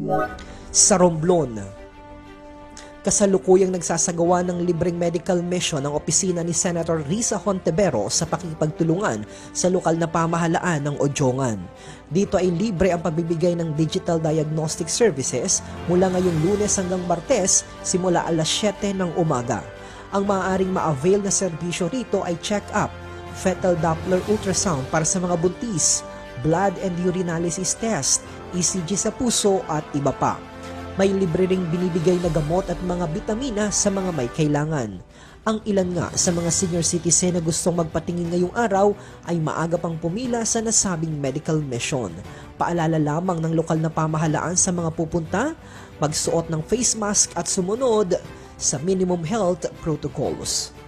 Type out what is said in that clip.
Sa Romblon, kasalukuyang nagsasagawa ng libreng medical mission ang opisina ni Senator Risa Hontiveros sa pakikipagtulungan sa lokal na pamahalaan ng Odiongan. Dito ay libre ang pabibigay ng digital diagnostic services mula ngayong Lunes hanggang Martes simula alas 7 ng umaga. Ang maaaring ma-avail na serbisyo rito ay check-up, fetal Doppler ultrasound para sa mga buntis, blood and urinalysis test, ECG sa puso at iba pa. May libre ring binibigay na gamot at mga bitamina sa mga may kailangan. Ang ilan nga sa mga senior citizen na gustong magpatingin ngayong araw ay maaga pang pumila sa nasabing medical mission. Paalala lamang ng lokal na pamahalaan sa mga pupunta, magsuot ng face mask at sumunod sa minimum health protocols.